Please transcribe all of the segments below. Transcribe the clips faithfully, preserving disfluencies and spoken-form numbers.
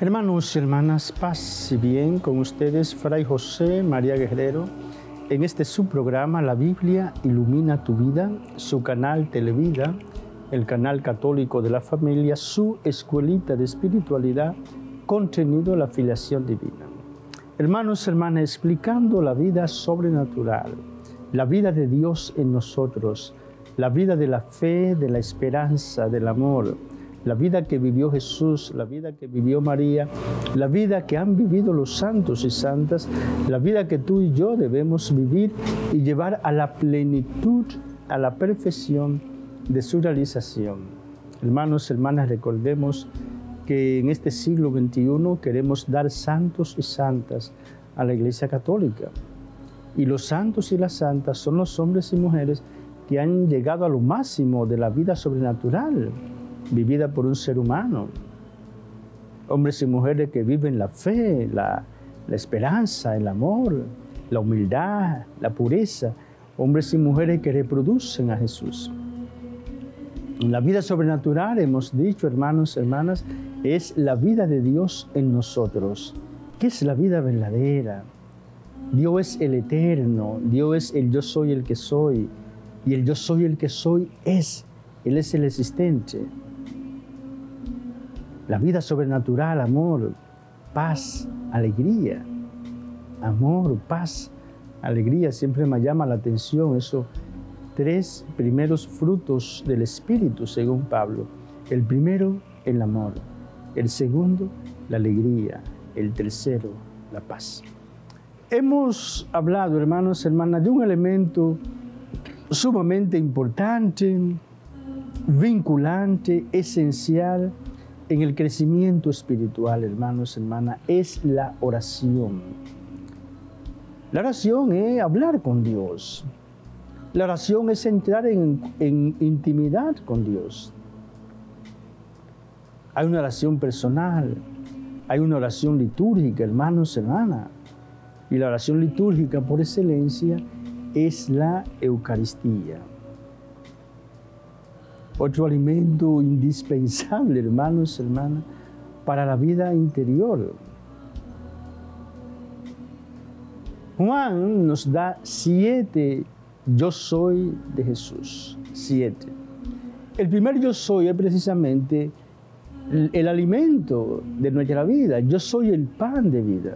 Hermanos y hermanas, paz y bien con ustedes, Fray José María Guerrero, en este su programa La Biblia Ilumina tu Vida, su canal Televida, el canal católico de la familia, su escuelita de espiritualidad, contenido la filiación divina. Hermanos y hermanas, explicando la vida sobrenatural, la vida de Dios en nosotros, la vida de la fe, de la esperanza, del amor, la vida que vivió Jesús, la vida que vivió María, la vida que han vivido los santos y santas, la vida que tú y yo debemos vivir y llevar a la plenitud, a la perfección de su realización. Hermanos y hermanas, recordemos que en este siglo veintiuno queremos dar santos y santas a la Iglesia Católica. Y los santos y las santas son los hombres y mujeres que han llegado a lo máximo de la vida sobrenatural, vivida por un ser humano. Hombres y mujeres que viven la fe, la, la esperanza, el amor, la humildad, la pureza. Hombres y mujeres que reproducen a Jesús. La vida sobrenatural, hemos dicho, hermanos y hermanas, es la vida de Dios en nosotros. ¿Qué es la vida verdadera? Dios es el eterno, Dios es el yo soy el que soy, y el yo soy el que soy es, Él es el existente. La vida sobrenatural, amor, paz, alegría. Amor, paz, alegría, siempre me llama la atención esos tres primeros frutos del Espíritu, según Pablo. El primero, el amor. El segundo, la alegría. El tercero, la paz. Hemos hablado, hermanos y hermanas, de un elemento sumamente importante, vinculante, esencial, en el crecimiento espiritual, hermanos y hermanas, es la oración. La oración es hablar con Dios. La oración es entrar en, en intimidad con Dios. Hay una oración personal, hay una oración litúrgica, hermanos y hermanas. Y la oración litúrgica por excelencia es la Eucaristía. Otro alimento indispensable, hermanos y hermanas, para la vida interior. Juan nos da siete yo soy de Jesús. Siete. El primer yo soy es precisamente el, el alimento de nuestra vida. Yo soy el pan de vida.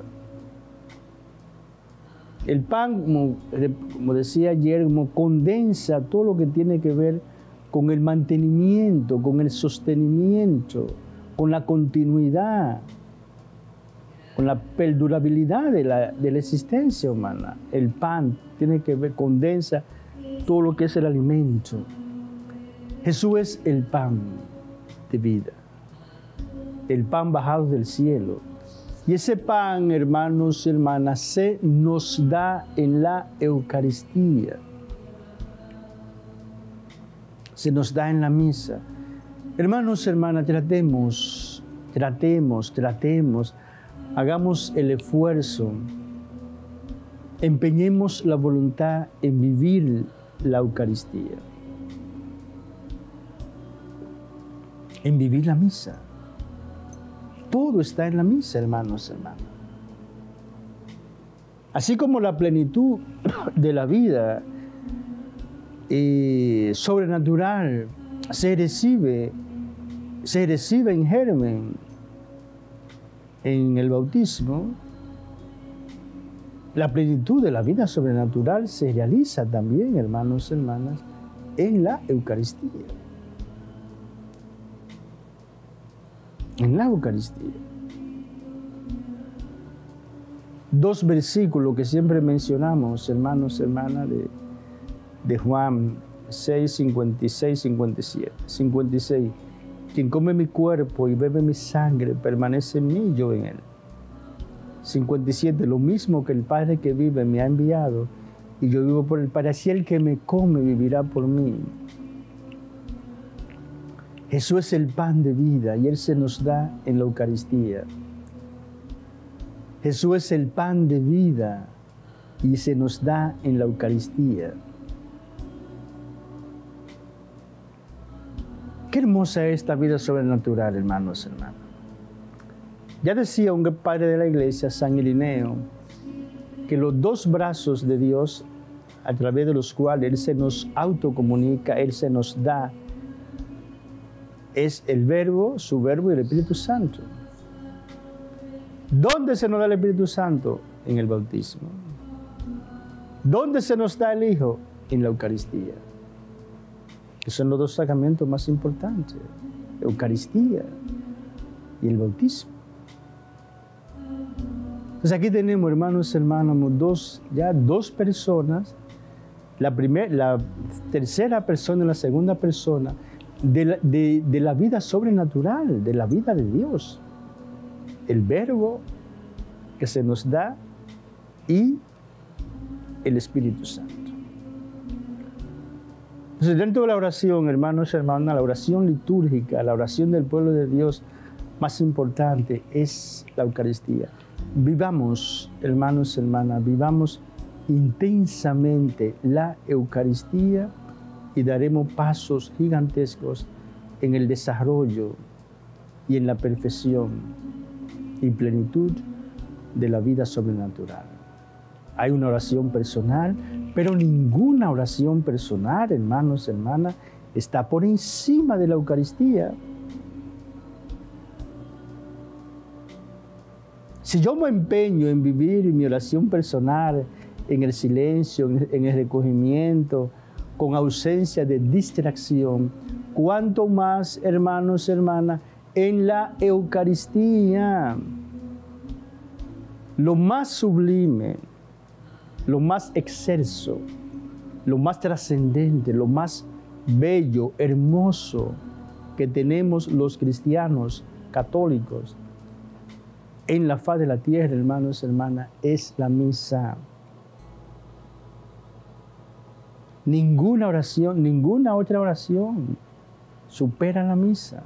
El pan, como, como decía ayer, como condensa todo lo que tiene que ver con el mantenimiento, con el sostenimiento, con la continuidad, con la perdurabilidad de la, de la existencia humana. El pan tiene que ver, condensa todo lo que es el alimento. Jesús es el pan de vida, el pan bajado del cielo. Y ese pan, hermanos y hermanas, se nos da en la Eucaristía. Se nos da en la misa. Hermanos y hermanas, tratemos, tratemos, tratemos, hagamos el esfuerzo, empeñemos la voluntad en vivir la Eucaristía, en vivir la misa. Todo está en la misa, hermanos y hermanas. Así como la plenitud de la vida Eh, sobrenatural se recibe, se recibe en germen en el bautismo, la plenitud de la vida sobrenatural se realiza también, hermanos y hermanas, en la Eucaristía. En la Eucaristía. Dos versículos que siempre mencionamos, hermanos y hermanas, de de Juan seis, cincuenta y seis, cincuenta y siete. cincuenta y seis. Quien come mi cuerpo y bebe mi sangre permanece en mí y yo en él. cincuenta y siete. Lo mismo que el Padre que vive me ha enviado y yo vivo por el Padre. Así el que me come vivirá por mí. Jesús es el pan de vida y Él se nos da en la Eucaristía. Jesús es el pan de vida y se nos da en la Eucaristía. Qué hermosa es esta vida sobrenatural, hermanos y hermanas. Ya decía un padre de la iglesia, San Irineo, que los dos brazos de Dios a través de los cuales Él se nos autocomunica, Él se nos da, es el Verbo, su Verbo y el Espíritu Santo. ¿Dónde se nos da el Espíritu Santo? En el bautismo. ¿Dónde se nos da el Hijo? En la Eucaristía. Que son los dos sacramentos más importantes. Eucaristía y el bautismo. Entonces aquí tenemos, hermanos y hermanas, dos, ya dos personas, la, primer, la tercera persona y la segunda persona de la, de, de la vida sobrenatural, de la vida de Dios. El Verbo que se nos da y el Espíritu Santo. Entonces, dentro de la oración, hermanos y hermanas, la oración litúrgica, la oración del pueblo de Dios más importante es la Eucaristía. Vivamos, hermanos y hermanas, vivamos intensamente la Eucaristía y daremos pasos gigantescos en el desarrollo y en la perfección y plenitud de la vida sobrenatural. Hay una oración personal, pero ninguna oración personal, hermanos y hermanas, está por encima de la Eucaristía. Si yo me empeño en vivir mi oración personal en el silencio, en el recogimiento, con ausencia de distracción, cuánto más, hermanos y hermanas, en la Eucaristía. Lo más sublime, lo más excelso, lo más trascendente, lo más bello, hermoso que tenemos los cristianos católicos en la faz de la tierra, hermanos y hermanas, es la misa. Ninguna oración, ninguna otra oración supera la misa.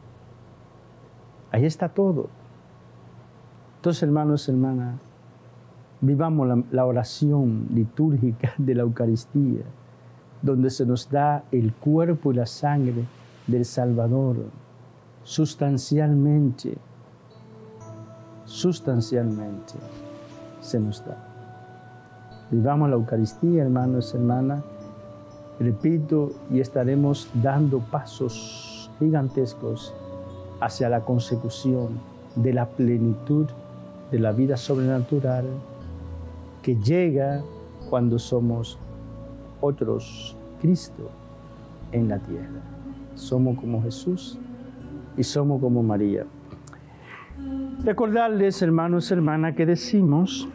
Ahí está todo. Entonces, hermanos y hermanas, vivamos la, la oración litúrgica de la Eucaristía, donde se nos da el cuerpo y la sangre del Salvador, sustancialmente, sustancialmente se nos da. Vivamos la Eucaristía, hermanos y hermanas, repito, y estaremos dando pasos gigantescos hacia la consecución de la plenitud de la vida sobrenatural que llega cuando somos otros Cristo en la tierra. Somos como Jesús y somos como María. Recordarles, hermanos y hermanas, que decimos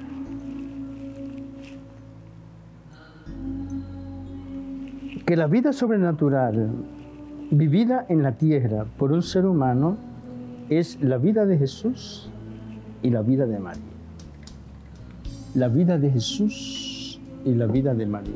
que la vida sobrenatural vivida en la tierra por un ser humano es la vida de Jesús y la vida de María. La vida de Jesús y la vida de María.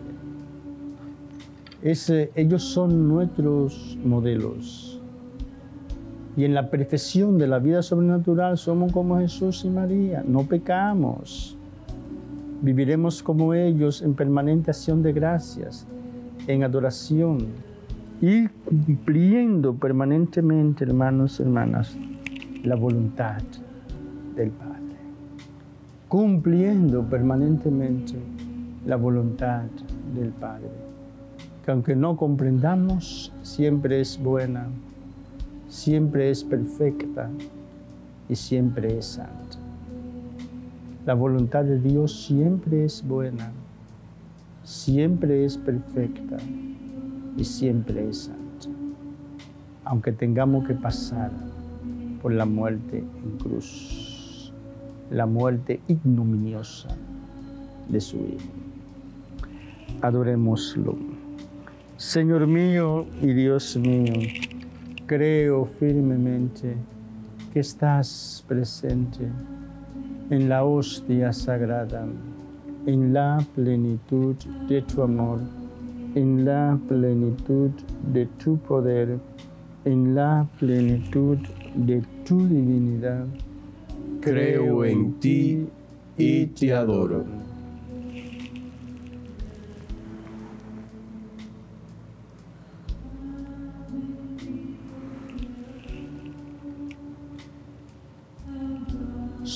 Es, eh, ellos son nuestros modelos. Y en la perfección de la vida sobrenatural somos como Jesús y María. No pecamos. Viviremos como ellos en permanente acción de gracias, en adoración y cumpliendo permanentemente, hermanos y hermanas, la voluntad del Padre. Cumpliendo permanentemente la voluntad del Padre, que aunque no comprendamos, siempre es buena, siempre es perfecta y siempre es santa. La voluntad de Dios siempre es buena, siempre es perfecta y siempre es santa, aunque tengamos que pasar por la muerte en cruz, la muerte ignominiosa de su Hijo. Adorémoslo. Señor mío y Dios mío, creo firmemente que estás presente en la hostia sagrada, en la plenitud de tu amor, en la plenitud de tu poder, en la plenitud de tu divinidad. Creo en ti y te adoro.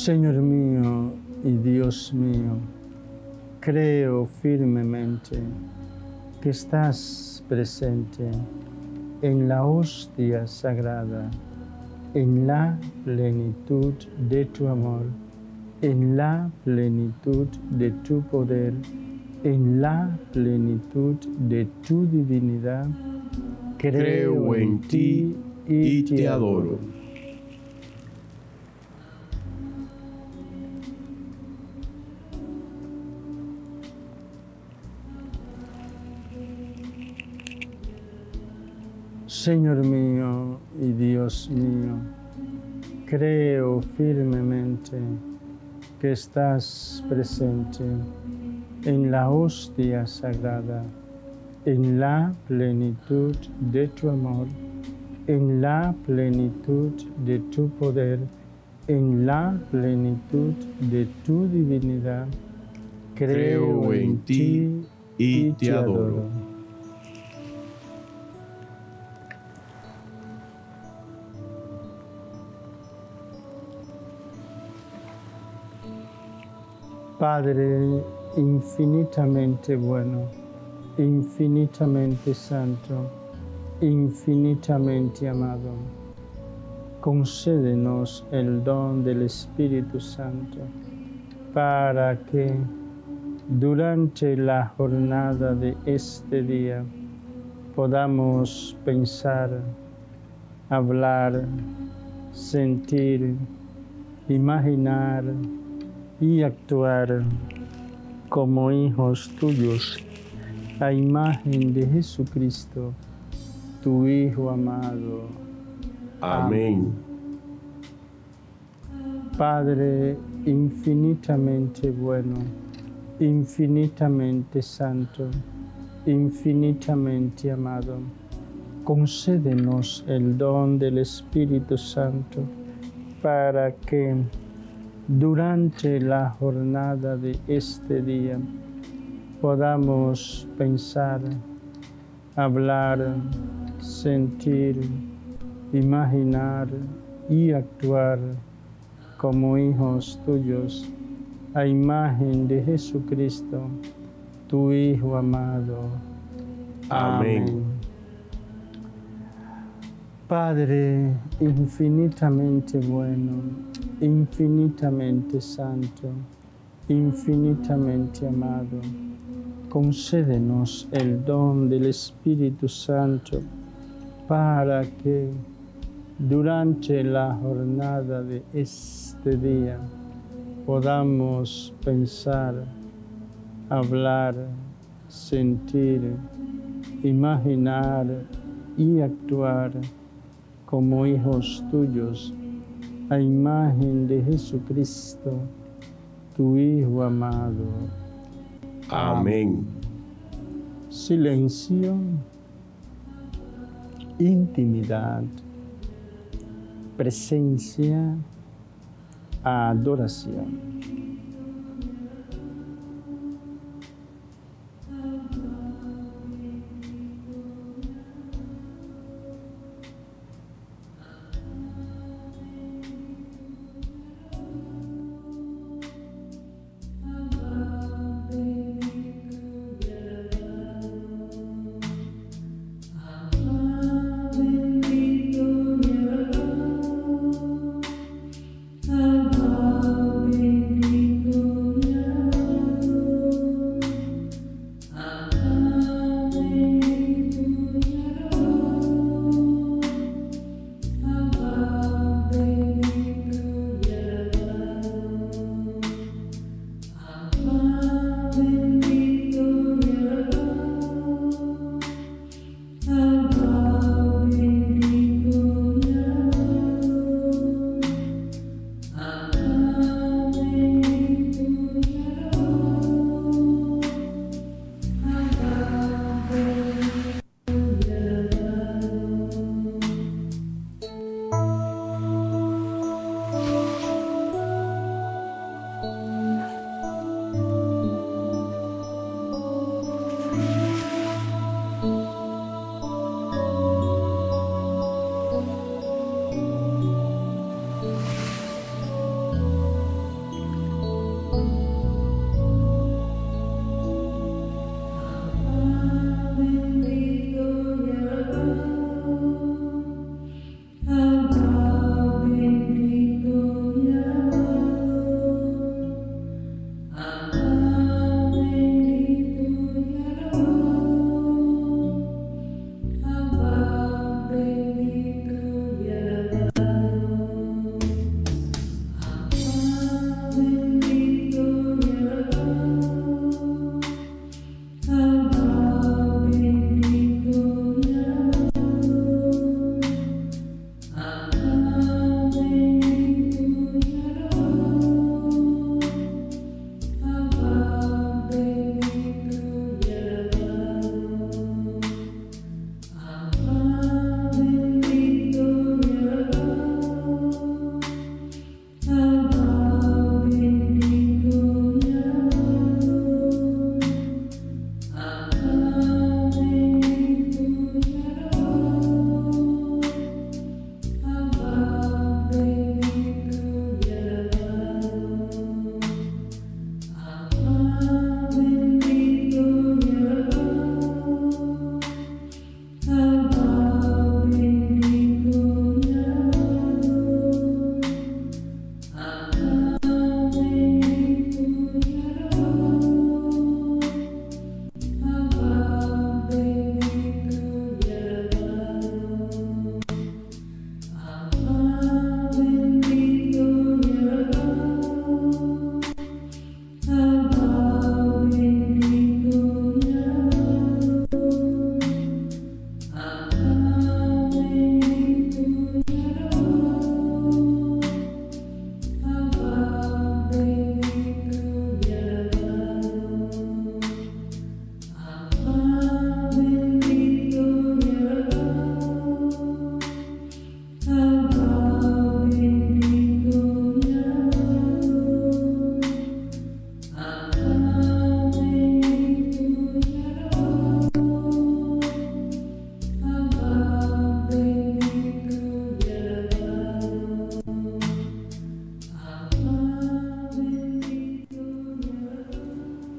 Señor mío y Dios mío, creo firmemente que estás presente en la hostia sagrada, en la plenitud de tu amor, en la plenitud de tu poder, en la plenitud de tu divinidad. Creo, Creo en ti y te adoro. Señor mío y Dios mío, creo firmemente que estás presente en la hostia sagrada, en la plenitud de tu amor, en la plenitud de tu poder, en la plenitud de tu divinidad. Creo, Creo en ti y te adoro. Padre infinitamente bueno, infinitamente santo, infinitamente amado, concédenos el don del Espíritu Santo para que durante la jornada de este día podamos pensar, hablar, sentir, imaginar y actuar como hijos tuyos, a imagen de Jesucristo, tu Hijo amado. Amén. Padre infinitamente bueno, infinitamente santo, infinitamente amado, concédenos el don del Espíritu Santo para que durante la jornada de este día podamos pensar, hablar, sentir, imaginar y actuar como hijos tuyos, a imagen de Jesucristo, tu Hijo amado. Amén. Amén. Padre infinitamente bueno, infinitamente santo, infinitamente amado, concédenos el don del Espíritu Santo para que durante la jornada de este día podamos pensar, hablar, sentir, imaginar y actuar como hijos tuyos, a imagen de Jesucristo, tu Hijo amado. Amén. Silencio, intimidad, presencia, adoración. Bendito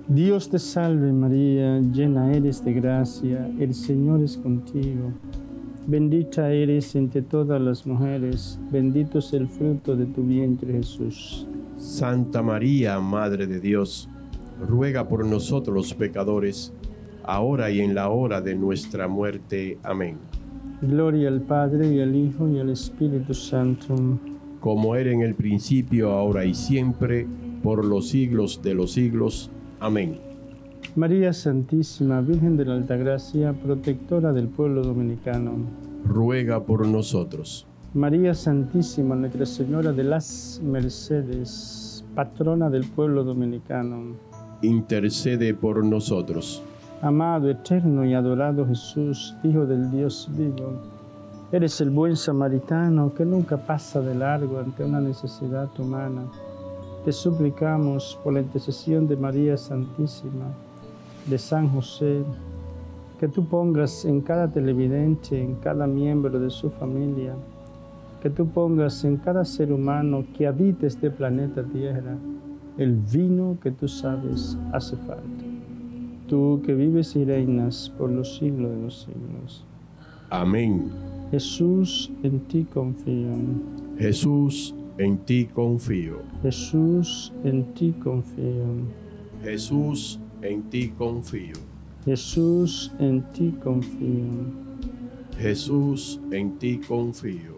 Dios te salve María, llena eres de gracia, el Señor es contigo. Bendita eres entre todas las mujeres, bendito es el fruto de tu vientre Jesús. Santa María, Madre de Dios, ruega por nosotros los pecadores, ahora y en la hora de nuestra muerte. Amén. Gloria al Padre, y al Hijo, y al Espíritu Santo. Como era en el principio, ahora y siempre, por los siglos de los siglos. Amén. María Santísima, Virgen de la Altagracia, protectora del pueblo dominicano. Ruega por nosotros. María Santísima, Nuestra Señora de las Mercedes, patrona del pueblo dominicano. Intercede por nosotros. Amado, eterno y adorado Jesús, Hijo del Dios vivo, eres el buen samaritano que nunca pasa de largo ante una necesidad humana. Te suplicamos por la intercesión de María Santísima, de San José, que tú pongas en cada televidente, en cada miembro de su familia, que tú pongas en cada ser humano que habite este planeta Tierra, el vino que tú sabes hace falta. Tú que vives y reinas por los siglos de los siglos. Amén. Jesús, en ti confío. Jesús, en ti confío. Jesús, en ti confío. Jesús, en ti confío. Jesús, en ti confío. Jesús, en ti confío.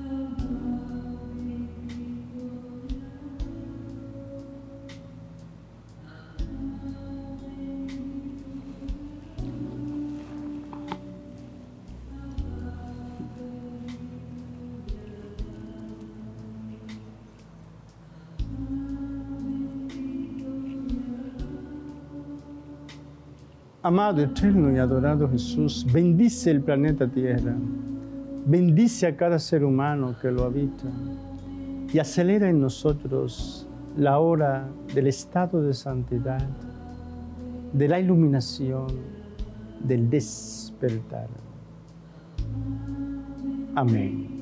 Amado, eterno y adorado Jesús, bendice el planeta Tierra, bendice a cada ser humano que lo habita y acelera en nosotros la hora del estado de santidad, de la iluminación, del despertar. Amén.